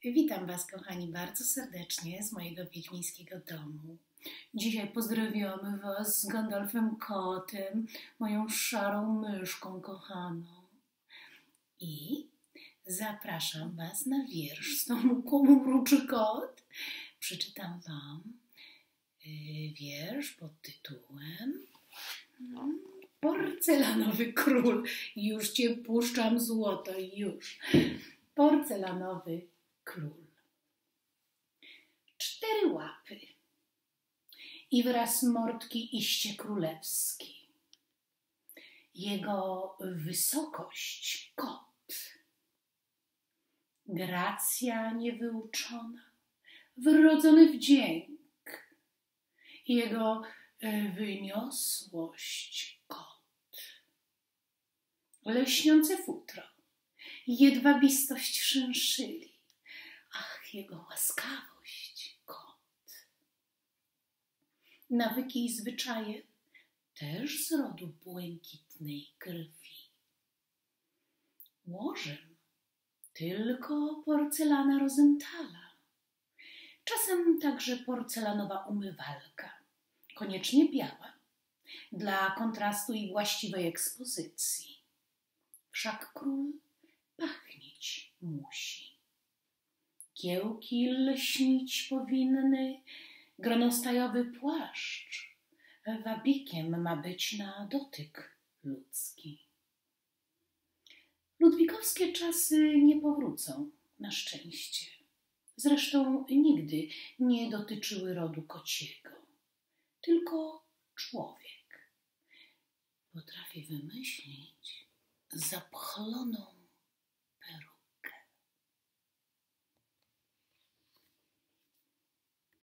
Witam Was, kochani, bardzo serdecznie z mojego wiedźmińskiego domu. Dzisiaj pozdrowiamy Was z Gandalfem Kotem, moją szarą myszką kochaną. I zapraszam Was na wiersz z tomu Komu mruczy kot. Przeczytam Wam wiersz pod tytułem Porcelanowy król. Już Cię puszczam, złoto, już. Porcelanowy król. 4 łapy i wyraz mordki iście królewski. Jego wysokość kot. Gracja niewyuczona, wrodzony wdzięk. Jego wyniosłość kot. Leśniące futro, jedwabistość szynszyli. Ach, jego łaskawość kot. Nawyki i zwyczaje też z rodu błękitnej krwi. Łożem tylko porcelana Rosenthala. Czasem także porcelanowa umywalka, koniecznie biała, dla kontrastu i właściwej ekspozycji. Wszak król pachnieć musi. Kiełki lśnić powinny, gronostajowy płaszcz wabikiem ma być na dotyk ludzki. Ludwikowskie czasy nie powrócą, na szczęście. Zresztą nigdy nie dotyczyły rodu kociego. Tylko człowiek potrafi wymyślić zapchloną